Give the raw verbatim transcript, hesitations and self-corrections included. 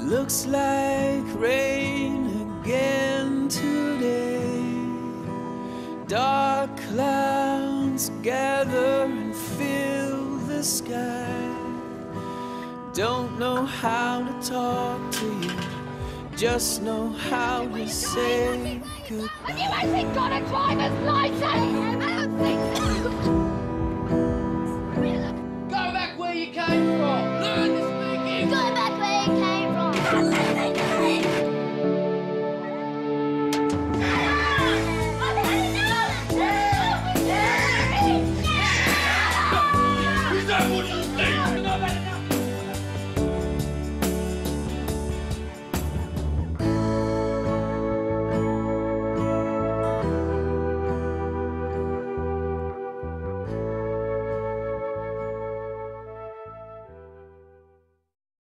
Looks like rain again today. Dark clouds gather and fill the sky. Don't know how to talk to you, just know how to say goodbye. Have you actually got a driver's license? I don't think so. Go back where you came from. Learn this